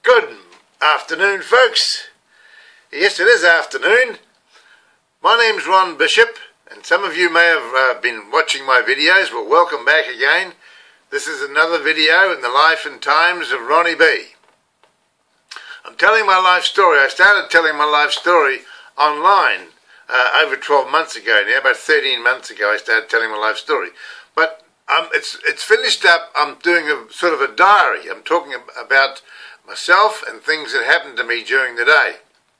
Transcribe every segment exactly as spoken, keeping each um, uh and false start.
Good afternoon, folks. Yes, it is afternoon. My name's Ron Bishop, and some of you may have uh, been watching my videos. Well, welcome back again. This is another video in the life and times of Ronnie B. I'm telling my life story. I started telling my life story online uh, over twelve months ago now. About thirteen months ago I started telling my life story. But um, it's, it's finished up. I'm doing a sort of a diary. I'm talking about myself and things that happened to me during the day.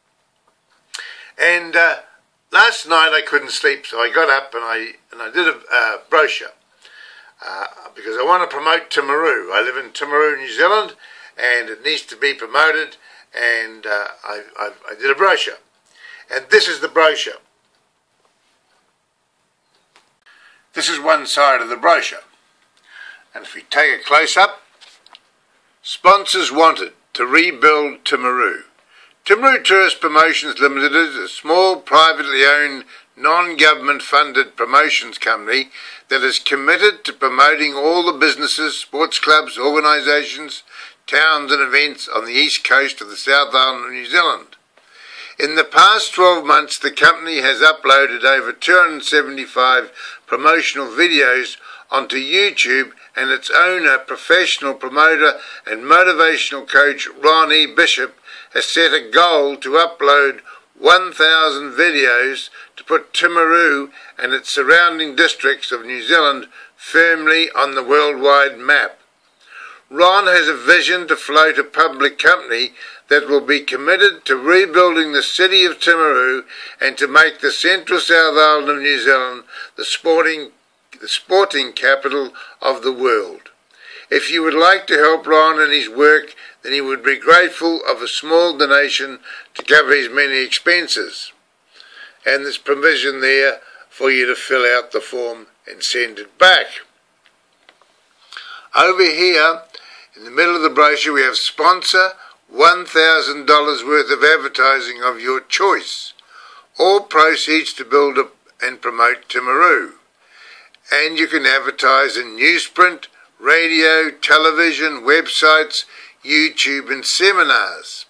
And uh, last night I couldn't sleep, so I got up and I and I did a uh, brochure uh, because I want to promote Timaru. I live in Timaru, New Zealand, and it needs to be promoted. And uh, I, I, I did a brochure, and this is the brochure. This is one side of the brochure, and if we take a close up. Sponsors wanted to rebuild Timaru. Timaru Tourist Promotions Limited is a small, privately owned, non-government funded promotions company that is committed to promoting all the businesses, sports clubs, organisations, towns and events on the east coast of the South Island of New Zealand. In the past twelve months, the company has uploaded over two hundred seventy-five promotional videos onto YouTube, and its owner, professional promoter and motivational coach Ronnie Bishop has set a goal to upload one thousand videos to put Timaru and its surrounding districts of New Zealand firmly on the worldwide map. Ron has a vision to float a public company that will be committed to rebuilding the city of Timaru and to make the central South Island of New Zealand the sporting the sporting capital of the world. If you would like to help Ron in his work, then he would be grateful of a small donation to cover his many expenses. And there's provision there for you to fill out the form and send it back. Over here, in the middle of the brochure, we have sponsor one thousand dollars worth of advertising of your choice. All proceeds to build up and promote Timaru. And you can advertise in newsprint, radio, television, websites, YouTube and seminars.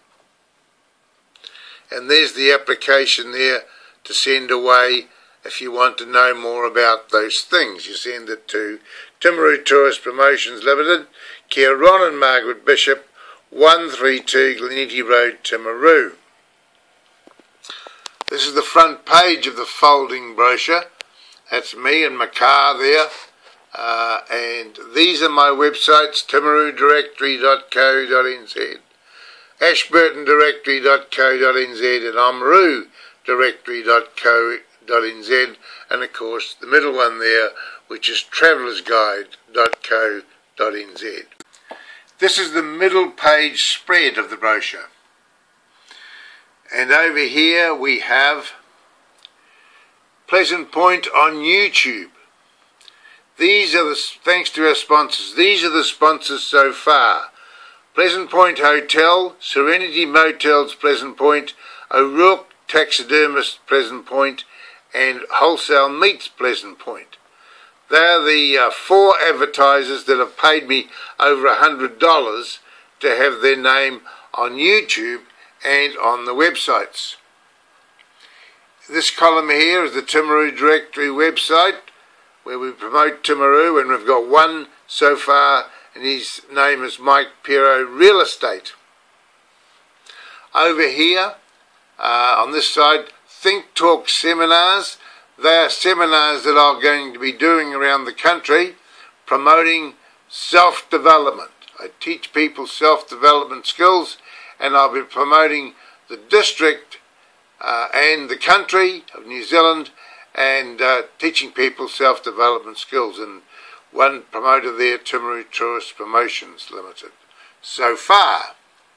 And there's the application there to send away if you want to know more about those things. You send it to Timaru Tourist Promotions Limited, care Ron and Margaret Bishop, one thirty-two Glenetti Road, Timaru. This is the front page of the folding brochure. That's me and my car there, uh, and these are my websites: timaru directory dot co dot n z, ashburton directory dot co dot n z, and oamaru directory dot co dot n z, and of course the middle one there, which is travellers guide dot co dot n z. This is the middle page spread of the brochure, and over here we have Pleasant Point on YouTube. These are the, thanks to our sponsors, these are the sponsors so far. Pleasant Point Hotel, Serenity Motels Pleasant Point, O'Rourke Taxidermist Pleasant Point, and Wholesale Meats Pleasant Point. They are the uh, four advertisers that have paid me over a hundred dollars to have their name on YouTube and on the websites. This column here is the Timaru Directory website, where we promote Timaru, and we've got one so far, and his name is Mike Pero Real Estate. Over here, uh, on this side, Think Talk Seminars. They are seminars that I'm going to be doing around the country, promoting self-development. I teach people self-development skills, and I'll be promoting the district Uh, and the country of New Zealand, and uh, teaching people self-development skills. And one promoter there, Timaru Tourist Promotions Limited, so far.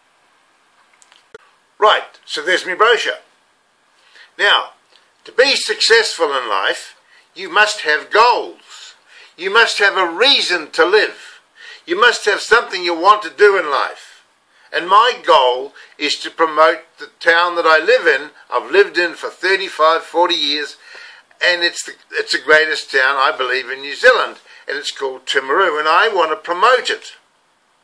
Right, so there's my brochure. Now, to be successful in life, you must have goals. You must have a reason to live. You must have something you want to do in life. And my goal is to promote the town that I live in. I've lived in for thirty-five, forty years, and it's the, it's the greatest town, I believe, in New Zealand, and it's called Timaru, and I want to promote it.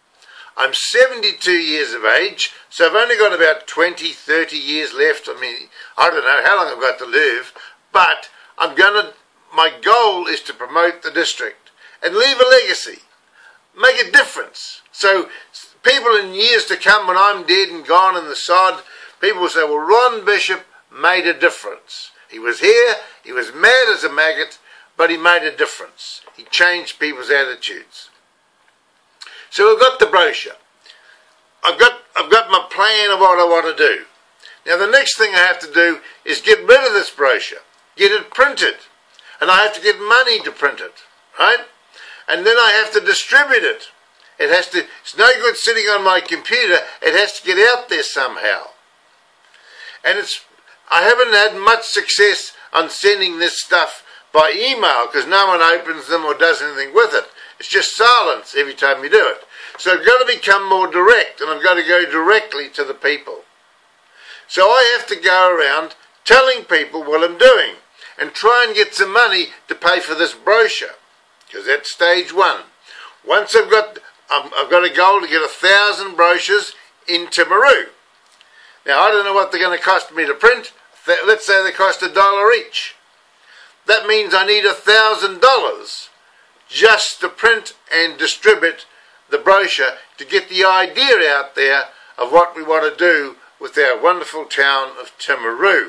I'm seventy-two years of age, so I've only got about twenty, thirty years left. I mean, I don't know how long I've got to live, but I'm going to, my goal is to promote the district and leave a legacy, make a difference. So people in years to come, when I'm dead and gone in the sod, people will say, well, Ron Bishop made a difference. He was here, he was mad as a maggot, but he made a difference. He changed people's attitudes. So we've got the brochure. I've got, I've got my plan of what I want to do. Now the next thing I have to do is get rid of this brochure, get it printed, and I have to get money to print it, right? And then I have to distribute it. It has to, it's no good sitting on my computer, it has to get out there somehow. And it's, I haven't had much success on sending this stuff by email because no one opens them or does anything with it. It's just silence every time you do it. So I've got to become more direct, and I've got to go directly to the people. So I have to go around telling people what I'm doing and try and get some money to pay for this brochure, because that's stage one. Once I've got, I've got a goal to get a thousand brochures in Timaru. Now I don't know what they're going to cost me to print. Let's say they cost a dollar each. That means I need a thousand dollars just to print and distribute the brochure to get the idea out there of what we want to do with our wonderful town of Timaru.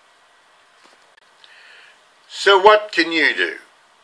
So what can you do?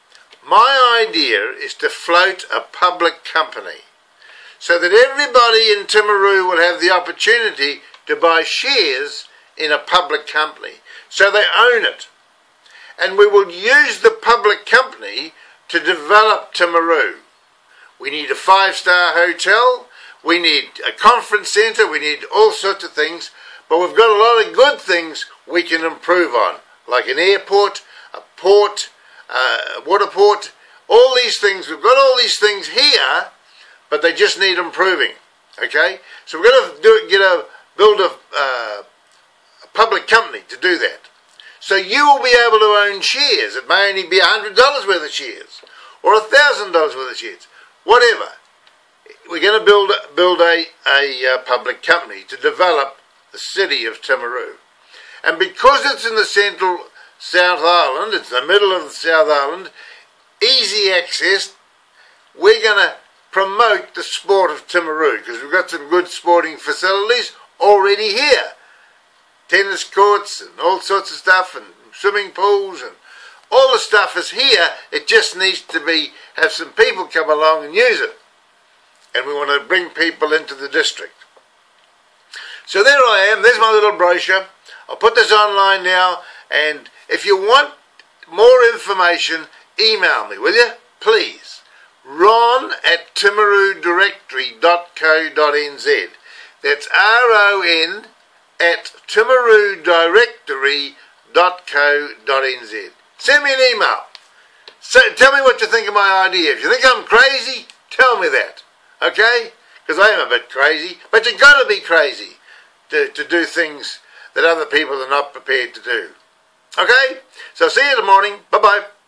My idea is to float a public company so that everybody in Timaru will have the opportunity to buy shares in a public company, so they own it. And we will use the public company to develop Timaru. We need a five-star hotel, we need a conference centre, we need all sorts of things, but we've got a lot of good things we can improve on, like an airport, a port, uh, a water port, all these things. We've got all these things here, but they just need improving, okay? So we're going to do it, get a, build a, uh, a public company to do that. So you will be able to own shares. It may only be one hundred dollars worth of shares or one thousand dollars worth of shares, whatever. We're going to build, build a, a uh, public company to develop the city of Timaru. And because it's in the central South Island, it's the middle of the South Island, easy access, we're going to promote the sport of Timaru because we've got some good sporting facilities already here. Tennis courts and all sorts of stuff and swimming pools and all the stuff is here. It just needs to be, have some people come along and use it. And we want to bring people into the district. So there I am, there's my little brochure. I'll put this online now, and if you want more information, email me, will you? Please. Ron at timaru directory dot co dot n z. That's R O N at timaru directory dot co dot n z. Send me an email. So, tell me what you think of my idea. If you think I'm crazy, tell me that. Okay? Because I am a bit crazy. But you've got to be crazy to, to do things that other people are not prepared to do. Okay? So see you in the morning. Bye-bye.